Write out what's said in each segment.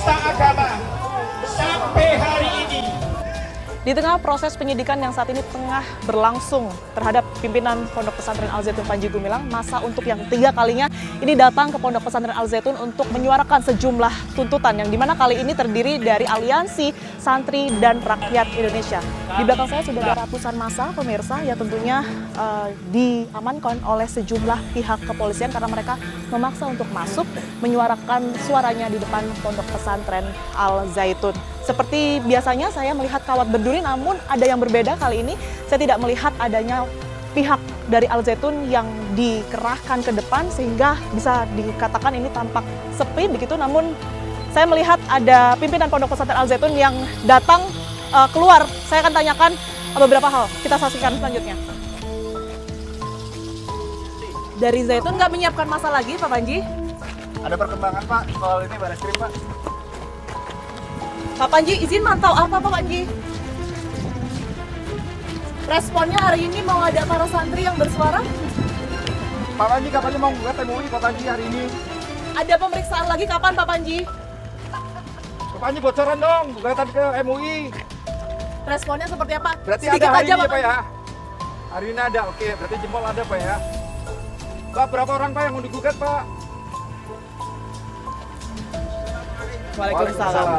penista agama sampai hari ini. Di tengah proses penyidikan yang saat ini tengah berlangsung terhadap pimpinan Pondok Pesantren Al Zaitun Panji Gumilang, masa untuk yang 3 kalinya ini datang ke Pondok Pesantren Al Zaitun untuk menyuarakan sejumlah tuntutan yang dimana kali ini terdiri dari Aliansi Santri dan Rakyat Indonesia. Di belakang saya sudah ada ratusan massa pemirsa yang tentunya diamankan oleh sejumlah pihak kepolisian karena mereka memaksa untuk masuk menyuarakan suaranya di depan Pondok Pesantren Al Zaitun. Seperti biasanya saya melihat kawat berduri, namun ada yang berbeda kali ini. Saya tidak melihat adanya pihak dari Al Zaitun yang dikerahkan ke depan sehingga bisa dikatakan ini tampak sepi begitu. Namun saya melihat ada pimpinan Pondok Pesantren Al Zaitun yang datang keluar. Saya akan tanyakan beberapa hal. Kita saksikan selanjutnya. Dari Zaitun nggak menyiapkan masa lagi, Pak Panji? Ada perkembangan Pak soal ini Bareskrim Pak. Pak Panji, izin mantau apa Pak Panji? Responnya hari ini mau ada para santri yang bersuara? Pak Panji kapan mau gugat MUI Pak Panji hari ini? Ada pemeriksaan lagi kapan Pak Panji? Pak Panji bocoran dong gugatan ke MUI. Responnya seperti apa? Berarti sedikit ada hari aja ini Pak Pak ya? Hari ini ada, oke. Berarti jempol ada Pak ya? Pak, berapa orang Pak yang mau digugat Pak? Waalaikumsalam.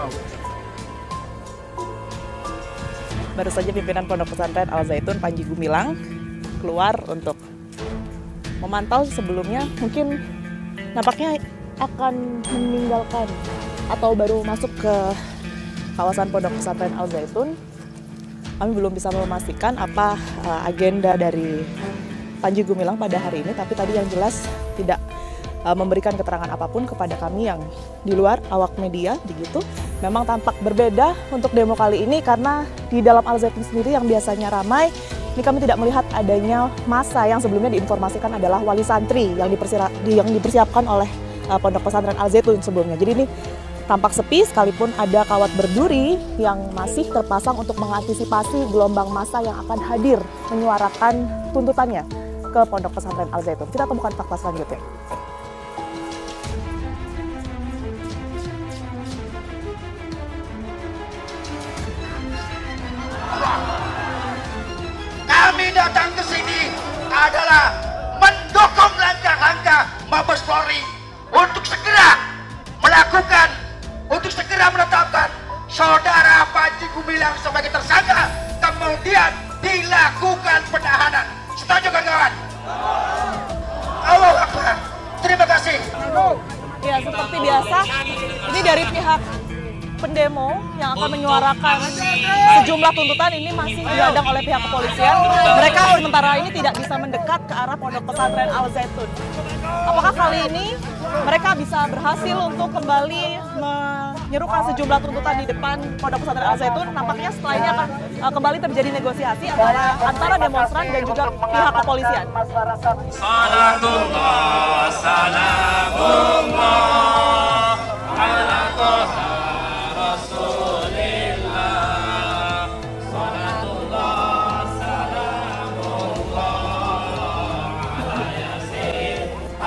Baru saja pimpinan Pondok Pesantren Al Zaitun Panji Gumilang keluar untuk memantau. Sebelumnya mungkin nampaknya akan meninggalkan atau baru masuk ke kawasan Pondok Pesantren Al Zaitun. Kami belum bisa memastikan apa agenda dari Panji Gumilang pada hari ini, tapi tadi yang jelas tidak memberikan keterangan apapun kepada kami yang di luar awak media begitu. Memang tampak berbeda untuk demo kali ini karena di dalam Al Zaitun sendiri yang biasanya ramai, ini kami tidak melihat adanya massa yang sebelumnya diinformasikan adalah wali santri yang dipersiapkan oleh Pondok Pesantren Al Zaitun sebelumnya. Jadi ini tampak sepi sekalipun ada kawat berduri yang masih terpasang untuk mengantisipasi gelombang massa yang akan hadir menyuarakan tuntutannya ke Pondok Pesantren Al Zaitun. Kita temukan fakta selanjutnya. Kami datang ke sini adalah mendukung langkah-langkah Mabes Polri untuk segera menetapkan saudara Panji Gumilang sebagai tersangka, kemudian dilakukan penahanan. Setuju kawan-kawan? Allahu Akbar. Terima kasih. Ya, seperti biasa, ini dari pihak pendemo yang akan menyuarakan sejumlah tuntutan ini masih dihadang oleh pihak kepolisian. Mereka sementara ini tidak bisa mendekat ke arah Pondok Pesantren Al Zaitun. Apakah kali ini mereka bisa berhasil untuk kembali menyerukan sejumlah tuntutan di depan Pondok Pesantren Al Zaitun? Nampaknya setelah ini akan kembali terjadi negosiasi antara demonstran dan juga pihak kepolisian. Salatullah, salamullah, ala Toha Rasulillah. Salatullah, salamullah, ala Yasin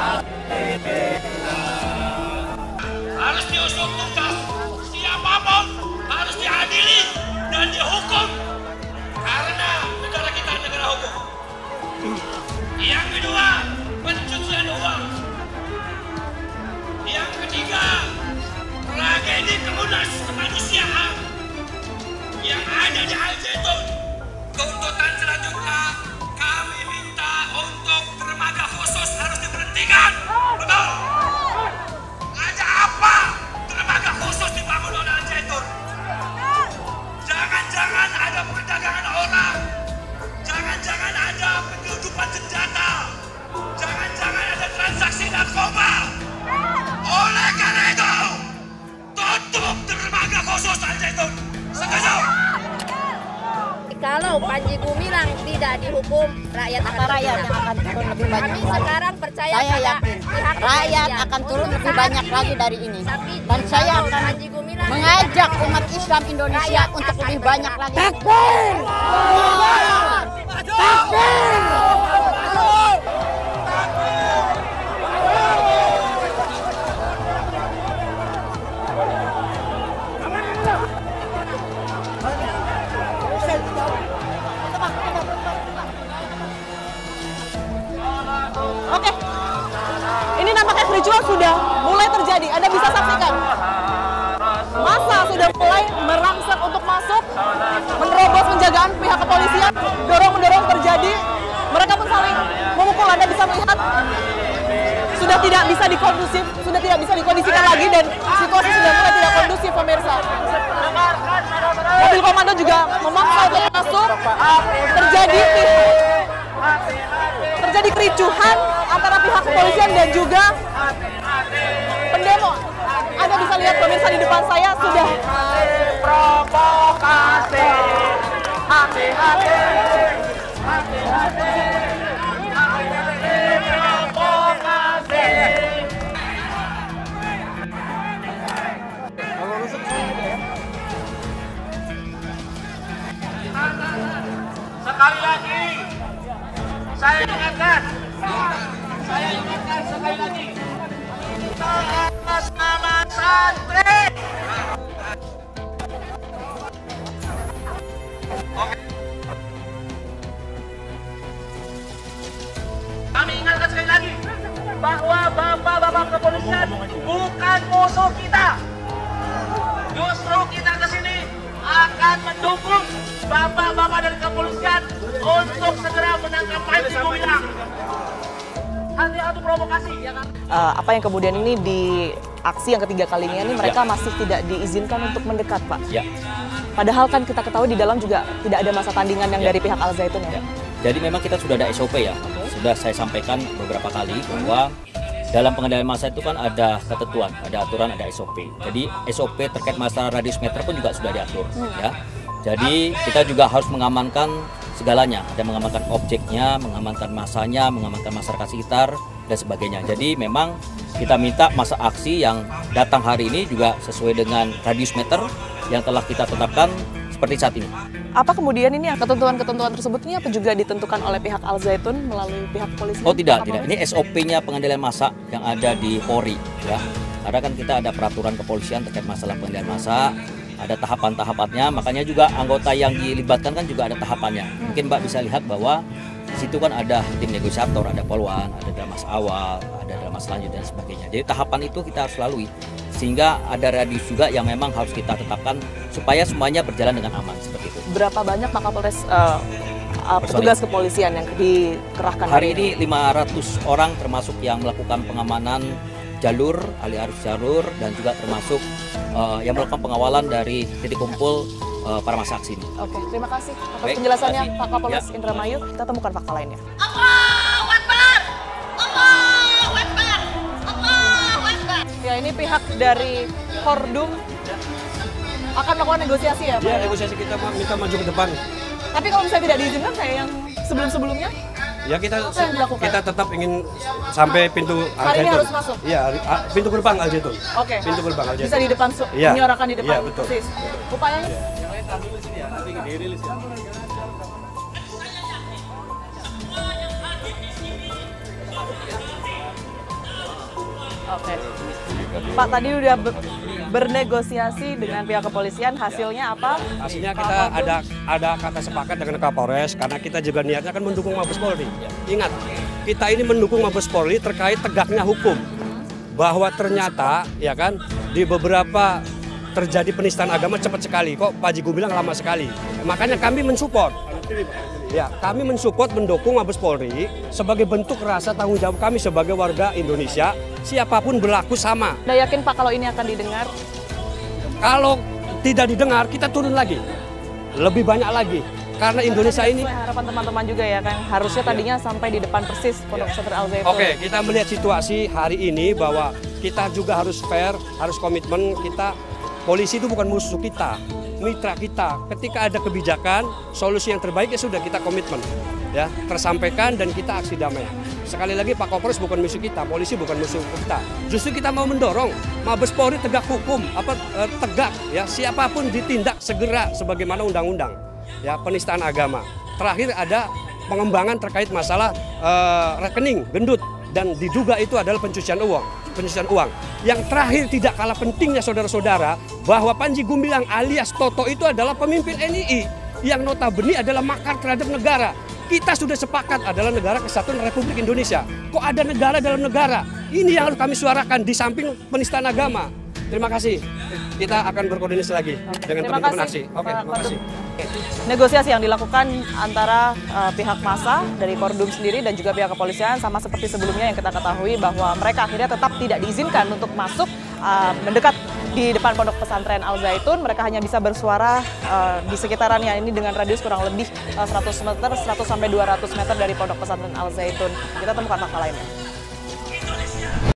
Habibillah. Harus diusut tuntas, siapapun harus diadili dan dihukum karena negara kita negara hukum. Yang kedua, pencucian uang. Yang ketiga, tragedi kemunas kemanusiaan yang ada di Al Zaitun. Tuntutan selanjutnya, kami minta untuk dermaga khusus harus diberhentikan. Betul? Ada apa dermaga khusus dibangun oleh Al Zaitun? Jangan-jangan ada perdagangan orang. Jangan-jangan ada penyelundupan senjata. Jangan-jangan ada transaksi narkoba. Oleh karena itu, tutup dermaga khusus Al Zaitun. Setuju? Kalau Panji Gumilang tidak dihukum, rakyat akan turun lebih banyak. Kami sekarang percaya Saya pada yakin pihak rakyat kepolisian. akan turun lebih banyak lagi dari ini. Tapi Dan saya kalau akan Panji Gumilang mengajak umat Islam Indonesia rakyat untuk akan lebih banyak bergerak. lagi. Takbir! Takbir! sudah mulai terjadi. Anda bisa saksikan. Massa sudah mulai merangsek untuk masuk, menerobos penjagaan pihak kepolisian, dorong-mendorong terjadi. Mereka pun saling memukul. Anda bisa melihat sudah tidak bisa dikondisikan lagi dan situasi sudah mulai tidak kondusif, pemirsa. Mobil komando juga memaksa untuk masuk. Terjadi kericuhan antara pihak kepolisian dan juga pendemo. Anda bisa lihat pemirsa di depan saya sudah Provokasi. Hati-hati. Sekali lagi, saya ingatkan sekali lagi, kita atas nama santri. Oke. Kami ingatkan sekali lagi bahwa bapak-bapak kepolisian bukan musuh kita. Justru kita kesini akan mendukung bapak-bapak dari kepolisian untuk segera menangkap Panji Gumilang. Hati-hati provokasi. Apa yang kemudian ini di aksi yang ketiga kalinya ini mereka masih tidak diizinkan untuk mendekat, Pak. Ya. Padahal kan kita ketahui di dalam juga tidak ada masa tandingan yang dari pihak Al Zaitun ya. Jadi memang kita sudah ada SOP ya. Sudah saya sampaikan beberapa kali bahwa dalam pengendalian massa itu kan ada ketentuan, ada aturan, ada SOP. Jadi SOP terkait masalah radius meter pun juga sudah diatur ya. Jadi kita juga harus mengamankan segalanya, ada mengamankan objeknya, mengamankan massanya, mengamankan masyarakat sekitar dan sebagainya. Jadi memang kita minta masa aksi yang datang hari ini juga sesuai dengan radius meter yang telah kita tetapkan seperti saat ini. Apa kemudian ini ketentuan-ketentuan tersebut ini apa juga ditentukan oleh pihak Al Zaitun melalui pihak kepolisian? Oh tidak. Ini SOP-nya pengendalian massa yang ada di Polri ya. Karena kan kita ada peraturan kepolisian terkait masalah pengendalian massa. Ada tahapan-tahapannya, makanya juga anggota yang dilibatkan kan juga ada tahapannya. Mungkin Mbak bisa lihat bahwa di situ kan ada tim negosiator, ada polwan, ada dalam masa awal, ada dalam masa lanjut dan sebagainya. Jadi tahapan itu kita harus lalui, sehingga ada radius juga yang memang harus kita tetapkan supaya semuanya berjalan dengan aman seperti itu. Berapa banyak Pak Kapolres petugas kepolisian yang dikerahkan hari ini? 500 orang termasuk yang melakukan pengamanan jalur, alih arus jalur, dan juga termasuk yang melakukan pengawalan dari titik kumpul para massa aksi ini. Oke, terima kasih atas Baik, penjelasannya terima kasih. Pak Kapolres Ya. Indramayu. Kita temukan fakta lainnya. Allahu Akbar! Allahu Akbar! Allahu Akbar! Ya, ini pihak dari Kordum akan melakukan negosiasi ya Pak? Ya, negosiasi kita minta maju ke depan. Tapi kalau misalnya tidak diizinkan kayak yang sebelum-sebelumnya? Ya kita Apa yang dilakukan? kita tetap ingin sampai pintu Hari ini Al-Zaitun. harus masuk? Iya, pintu gerbang Al-Zaitun. Oke. Pintu gerbang Al-Zaitun. Bisa di depan, Iya. menyuarakan di depan Iya, betul. persis. Upayanya? Oke. Pak tadi udah bernegosiasi dengan pihak kepolisian, hasilnya apa? Hasilnya kita ada kata sepakat dengan Kapolres karena kita juga niatnya kan mendukung Mabes Polri. Ingat, kita ini mendukung Mabes Polri terkait tegaknya hukum. Bahwa ternyata ya kan di beberapa terjadi penistaan agama cepat sekali. Kok Panji Gumilang lama sekali. Makanya kami mensupport. Ya, kami mensupport mendukung Mabes Polri sebagai bentuk rasa tanggung jawab kami sebagai warga Indonesia, siapapun berlaku sama. Anda yakin Pak kalau ini akan didengar? Kalau tidak didengar, kita turun lagi. Lebih banyak lagi. Karena Indonesia ini... Sesuai harapan teman-teman juga ya kan, harusnya tadinya sampai di depan persis Pondok Pesantren Al Zaitun. Oke, kita melihat situasi hari ini bahwa kita juga harus fair, harus komitmen. Polisi itu bukan musuh kita, mitra kita. Ketika ada kebijakan, solusi yang terbaik ya sudah kita komitmen. Ya, tersampaikan dan kita aksi damai. Sekali lagi Pak Kapolres bukan musuh kita, polisi bukan musuh kita. Justru kita mau mendorong Mabes Polri tegak hukum, tegak ya, siapapun ditindak segera sebagaimana undang-undang. Ya, penistaan agama. Terakhir ada pengembangan terkait masalah rekening gendut dan diduga itu adalah pencucian uang. Yang terakhir tidak kalah pentingnya saudara-saudara bahwa Panji Gumilang alias Toto itu adalah pemimpin NII yang notabene adalah makar terhadap negara. Kita sudah sepakat adalah negara kesatuan Republik Indonesia. Kok ada negara dalam negara? Ini yang harus kami suarakan di samping penistaan agama. Terima kasih. Kita akan berkoordinasi lagi dengan teman-teman aksi. Oke, terima kasih. Negosiasi yang dilakukan antara pihak massa dari Kordum sendiri dan juga pihak kepolisian sama seperti sebelumnya yang kita ketahui bahwa mereka akhirnya tetap tidak diizinkan untuk masuk mendekat di depan pondok pesantren Al Zaitun. Mereka hanya bisa bersuara di sekitarannya ini dengan radius kurang lebih 100 meter, 100 sampai 200 meter dari pondok pesantren Al Zaitun. Kita temukan fakta lainnya.